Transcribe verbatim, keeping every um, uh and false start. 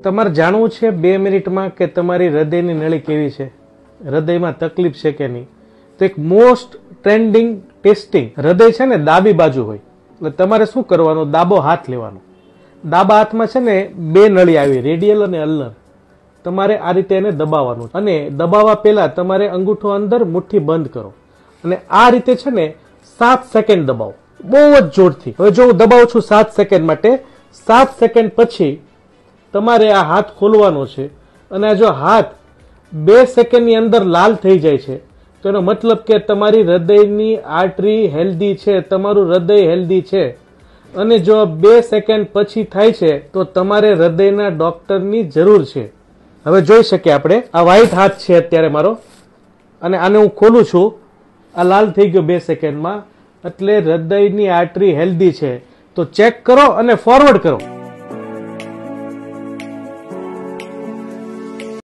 તમારે જાણવું છે બે મિનિટમાં કે તમારી હૃદયની નળી કેવી છે, હૃદયમાં તકલીફ છે કે નહીં. તો એક મોસ્ટ ટ્રેન્ડિંગ ટેસ્ટિંગ, હૃદય છે ને ડાબી બાજુ હોય એટલે તમારે શું કરવાનું, ડાબો હાથ લેવાનો. ડાબા હાથમાં છે ને બે નળી આવી, રેડિયલ અને અલ્નર. તમારે આ રીતે એને દબાવવાનું અને દબાવવા પહેલા તમારે અંગૂઠો અંદર, મુઠ્ઠી બંધ કરો અને આ રીતે છે ને સાત સેકન્ડ દબાવો, બહુ જ જોરથી. હવે જો હું દબાવું છું સાત સેકન્ડ માટે, સાત સેકન્ડ પછી તમારે આ હાથ ખોલવાનો છે અને જો હાથ બે સેકન્ડની અંદર લાલ થઈ જાય છે તો એનો મતલબ કે તમારી હૃદયની આર્ટરી હેલ્ધી છે, તમારું હૃદય હેલ્ધી છે. અને જો બે સેકન્ડ પછી થાય છે તો તમારે હૃદયના ડોક્ટરની જરૂર છે. હવે જોઈ શકીએ આપણે, આ વ્હાઈટ હાથ છે અત્યારે મારો અને આને હું ખોલું છું, આ લાલ થઈ ગયો બે સેકન્ડમાં, એટલે હૃદયની આર્ટરી હેલ્ધી છે. તો ચેક કરો અને ફોરવર્ડ કરો.